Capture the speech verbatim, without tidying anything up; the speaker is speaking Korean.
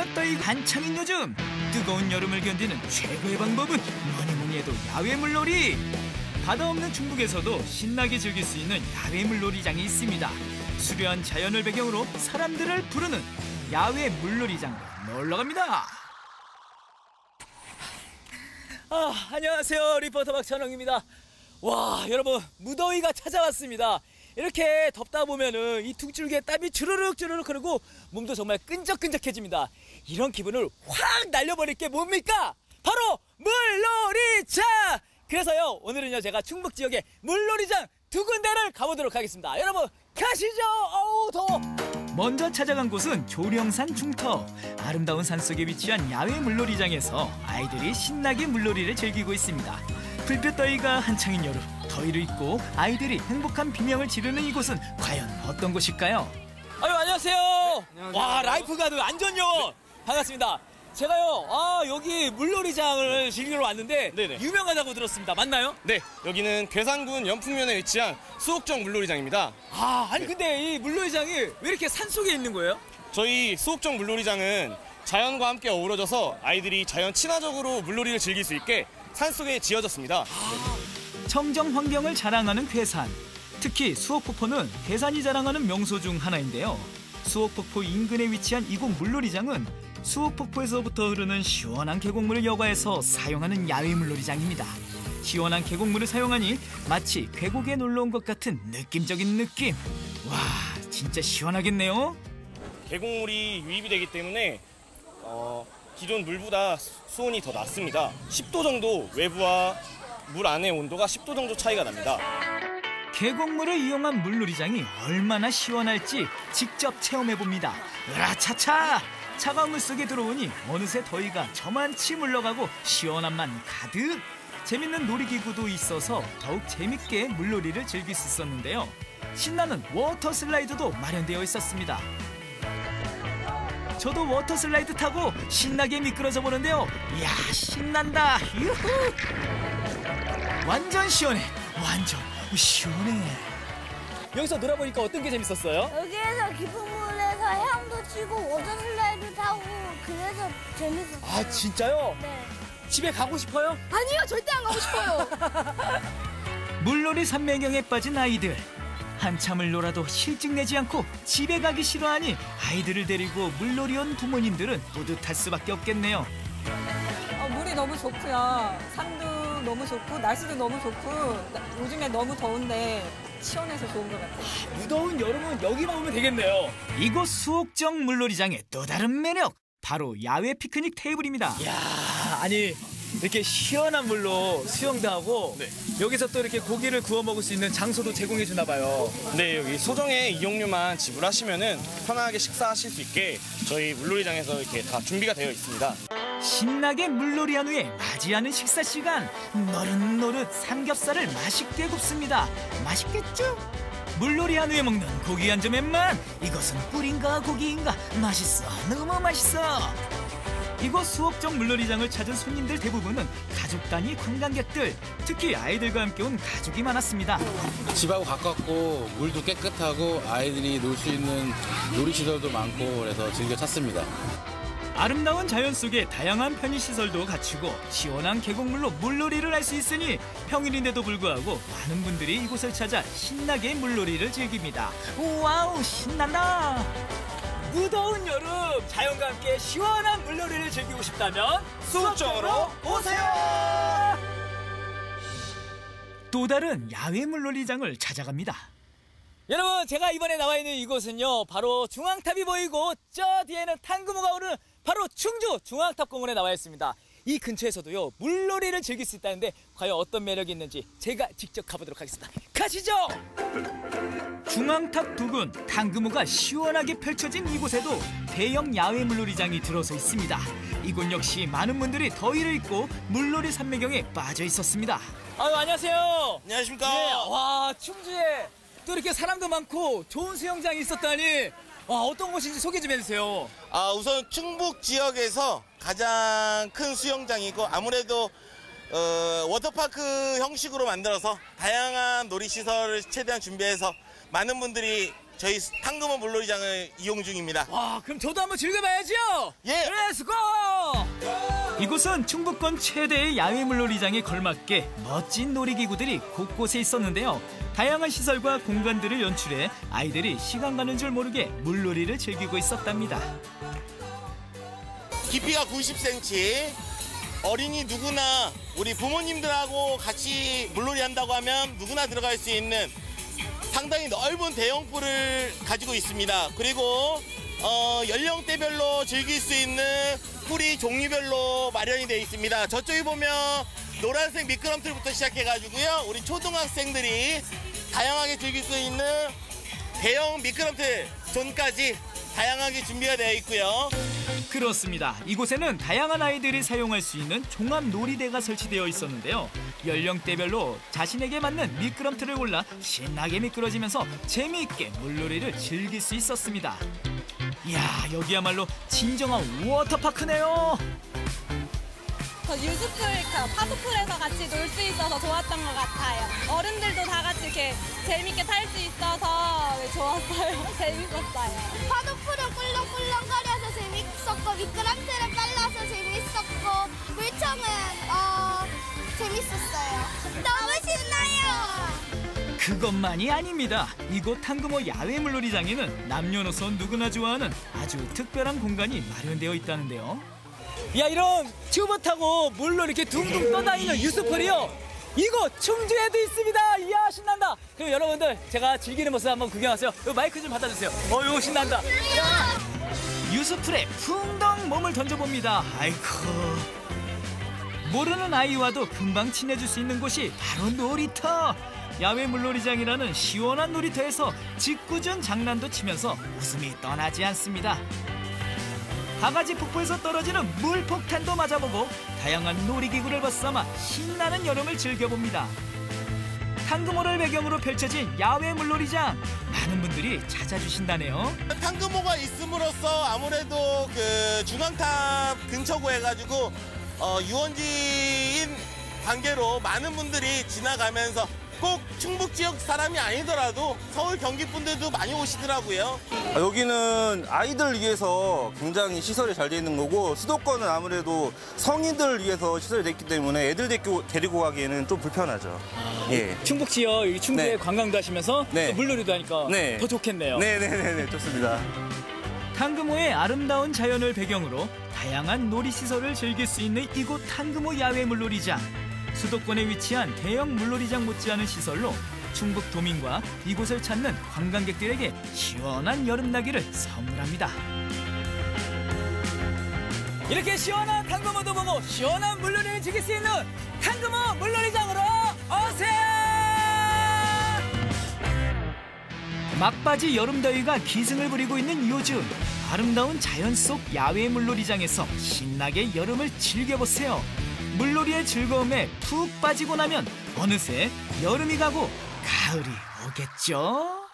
풀볕더위 한창인 요즘, 뜨거운 여름을 견디는 최고의 방법은 뭐니뭐니 해도 야외 물놀이. 바다 없는 중국에서도 신나게 즐길 수 있는 야외 물놀이장이 있습니다. 수려한 자연을 배경으로 사람들을 부르는 야외 물놀이장으로 놀러갑니다. 아, 안녕하세요. 리포터 박찬홍입니다. 와, 여러분, 무더위가 찾아왔습니다. 이렇게 덥다 보면은 이 등줄기에 땀이 주르륵 주르륵 흐르고 몸도 정말 끈적끈적해집니다. 이런 기분을 확 날려버릴 게 뭡니까? 바로 물놀이장! 그래서요, 오늘은요, 제가 충북 지역의 물놀이장 두 군데를 가보도록 하겠습니다. 여러분, 가시죠! 어우, 더워! 먼저 찾아간 곳은 조령산 중터. 아름다운 산속에 위치한 야외 물놀이장에서 아이들이 신나게 물놀이를 즐기고 있습니다. 풀볕더위가 한창인 여름, 더위를 잊고 아이들이 행복한 비명을 지르는 이곳은 과연 어떤 곳일까요? 아유, 안녕하세요. 네, 안녕하세요. 와, 라이프가드 안전요원. 네. 반갑습니다. 제가요, 아, 여기 물놀이장을 즐기러 왔는데 네네. 유명하다고 들었습니다. 맞나요? 네, 여기는 괴산군 연풍면에 위치한 수옥정 물놀이장입니다. 아, 아니 네. 근데 이 물놀이장이 왜 이렇게 산속에 있는 거예요? 저희 수옥정 물놀이장은 자연과 함께 어우러져서 아이들이 자연 친화적으로 물놀이를 즐길 수 있게 산속에 지어졌습니다. 아. 청정 환경을 자랑하는 괴산. 특히 수옥폭포는 괴산이 자랑하는 명소 중 하나인데요. 수옥폭포 인근에 위치한 이곳 물놀이장은 수옥폭포에서부터 흐르는 시원한 계곡물을 여과해서 사용하는 야외 물놀이장입니다. 시원한 계곡물을 사용하니 마치 계곡에 놀러온 것 같은 느낌적인 느낌. 와, 진짜 시원하겠네요. 계곡물이 유입이 되기 때문에 어, 기존 물보다 수온이 더 낮습니다. 십 도 정도, 외부와 물 안의 온도가 십 도 정도 차이가 납니다. 계곡물을 이용한 물놀이장이 얼마나 시원할지 직접 체험해봅니다. 으라차차! 차가운 물 속에 들어오니 어느새 더위가 저만치 물러가고 시원한 맛 가득! 재밌는 놀이기구도 있어서 더욱 재밌게 물놀이를 즐길 수 있었는데요. 신나는 워터 슬라이드도 마련되어 있었습니다. 저도 워터 슬라이드 타고 신나게 미끄러져 보는데요. 이야, 신난다! 유후! 완전 시원해! 완전 시원해! 여기서 놀아보니까 어떤 게 재밌었어요? 여기에서 깊은 물에서 헤엄도 치고 워터 슬라이드 타고 그래서 재밌었어요. 아, 진짜요? 네. 집에 가고 싶어요? 아니요, 절대 안 가고 싶어요. 물놀이 삼매경에 빠진 아이들. 한참을 놀아도 실증 내지 않고 집에 가기 싫어하니 아이들을 데리고 물놀이 온 부모님들은 뿌듯할 수밖에 없겠네요. 어, 물이 너무 좋고요. 산도 너무 좋고 날씨도 너무 좋고 요즘에 너무 더운데 시원해서 좋은 것 같아요. 아, 무더운 여름은 여기만 오면 되겠네요. 이곳 수옥정 물놀이장의 또 다른 매력, 바로 야외 피크닉 테이블입니다. 이야, 아니 이렇게 시원한 물로 수영도 하고 네. 여기서 또 이렇게 고기를 구워 먹을 수 있는 장소도 제공해 주나 봐요. 네, 여기 소정의 이용료만 지불하시면은 편하게 식사하실 수 있게 저희 물놀이장에서 이렇게 다 준비가 되어 있습니다. 신나게 물놀이한 후에 맞이하는 식사 시간. 노릇노릇 삼겹살을 맛있게 굽습니다. 맛있겠죠? 물놀이한 후에 먹는 고기 한 점에만 이것은 꿀인가 고기인가 맛있어, 너무 맛있어. 이곳 수옥정 물놀이장을 찾은 손님들 대부분은 가족 단위 관광객들, 특히 아이들과 함께 온 가족이 많았습니다. 집하고 가깝고 물도 깨끗하고 아이들이 놀 수 있는 놀이시설도 많고 그래서 즐겨 찾습니다. 아름다운 자연 속에 다양한 편의시설도 갖추고 시원한 계곡물로 물놀이를 할 수 있으니 평일인데도 불구하고 많은 분들이 이곳을 찾아 신나게 물놀이를 즐깁니다. 와우, 신난다! 무더운 여름 자연과 함께 시원한 물놀이를 즐기고 싶다면 수옥정으로 오세요! 또 다른 야외 물놀이장을 찾아갑니다. 여러분, 제가 이번에 나와 있는 이곳은요, 바로 중앙탑이 보이고 저 뒤에는 탕구무가 오르는 바로 충주 중앙탑공원에 나와 있습니다. 이 근처에서도요, 물놀이를 즐길 수 있다는데 과연 어떤 매력이 있는지 제가 직접 가보도록 하겠습니다. 가시죠! 중앙탑 부근 탕구무가 시원하게 펼쳐진 이곳에도 대형 야외 물놀이장이 들어서 있습니다. 이곳 역시 많은 분들이 더위를 잊고 물놀이 삼매경에 빠져 있었습니다. 아유, 안녕하세요. 안녕하십니까. 네, 와, 충주에 또 이렇게 사람도 많고 좋은 수영장이 있었다니, 와, 어떤 곳인지 소개 좀 해주세요. 아, 우선 충북 지역에서 가장 큰 수영장이고 아무래도 어, 워터파크 형식으로 만들어서 다양한 놀이시설을 최대한 준비해서 많은 분들이 저희 탕금호 물놀이장을 이용 중입니다. 와, 그럼 저도 한번 즐겨봐야죠. 예. 렛츠고! 이곳은 충북권 최대의 야외 물놀이장에 걸맞게 멋진 놀이기구들이 곳곳에 있었는데요. 다양한 시설과 공간들을 연출해 아이들이 시간 가는 줄 모르게 물놀이를 즐기고 있었답니다. 깊이가 구십 센티미터, 어린이 누구나 우리 부모님들하고 같이 물놀이 한다고 하면 누구나 들어갈 수 있는 상당히 넓은 대형풀을 가지고 있습니다. 그리고 어, 연령대별로 즐길 수 있는 풀이 종류별로 마련이 되어 있습니다. 저쪽에 보면 노란색 미끄럼틀부터 시작해가지고요, 우리 초등학생들이 다양하게 즐길 수 있는 대형 미끄럼틀 존까지 다양하게 준비가 되어 있고요. 그렇습니다. 이곳에는 다양한 아이들이 사용할 수 있는 종합 놀이대가 설치되어 있었는데요. 연령대별로 자신에게 맞는 미끄럼틀을 골라 신나게 미끄러지면서 재미있게 물놀이를 즐길 수 있었습니다. 이야, 여기야말로 진정한 워터파크네요. 저 유스풀, 파도풀에서 같이 놀 수 있어서 좋았던 것 같아요. 어른들도 다 같이 이렇게 재밌게 탈 수 있어서 좋았어요. 재밌었어요. 파도풀을 꿀렁꿀렁거려서 재밌었고, 미끄럼틀을 빨라서 재밌었고, 물총은 어, 재밌었어요. 너무 신나요. 그것만이 아닙니다. 이곳 탕금호 야외 물놀이장에는 남녀노소 누구나 좋아하는 아주 특별한 공간이 마련되어 있다는데요. 야, 이런 튜브 타고 물로 이렇게 둥둥 떠다니는 유스풀이요, 이곳 충주에도 있습니다. 이야, 신난다. 그럼 여러분들, 제가 즐기는 모습 한번 구경하세요. 요 마이크 좀 받아주세요. 어유, 신난다. 유스풀에 풍덩 몸을 던져봅니다. 아이쿠, 모르는 아이와도 금방 친해질 수 있는 곳이 바로 놀이터. 야외 물놀이장이라는 시원한 놀이터에서 짓궂은 장난도 치면서 웃음이 떠나지 않습니다. 바가지 폭포에서 떨어지는 물폭탄도 맞아보고 다양한 놀이기구를 벗삼아 신나는 여름을 즐겨봅니다. 탕금호를 배경으로 펼쳐진 야외 물놀이장, 많은 분들이 찾아주신다네요. 탕금호가 있음으로써 아무래도 그 중앙탑 근처고 해가지고 어, 유원지인 관계로 많은 분들이 지나가면서 꼭 충북 지역 사람이 아니더라도 서울 경기 분들도 많이 오시더라고요. 여기는 아이들 위해서 굉장히 시설이 잘 돼 있는 거고, 수도권은 아무래도 성인들 위해서 시설이 됐기 때문에 애들 데리고, 데리고 가기에는 좀 불편하죠. 아, 예. 충북 지역 충주에 네. 관광도 하시면서 네. 또 물놀이도 하니까 네. 더 좋겠네요. 네네네, 좋습니다. 탕금호의 아름다운 자연을 배경으로 다양한 놀이시설을 즐길 수 있는 이곳 탕금호 야외 물놀이장. 수도권에 위치한 대형 물놀이장 못지않은 시설로 충북 도민과 이곳을 찾는 관광객들에게 시원한 여름나기를 선물합니다. 이렇게 시원한 탕금호도 보고 시원한 물놀이를 즐길 수 있는 탕금호 물놀이장으로 오세요! 막바지 여름더위가 기승을 부리고 있는 요즘, 아름다운 자연 속 야외 물놀이장에서 신나게 여름을 즐겨보세요. 물놀이의 즐거움에 푹 빠지고 나면 어느새 여름이 가고 가을이 오겠죠?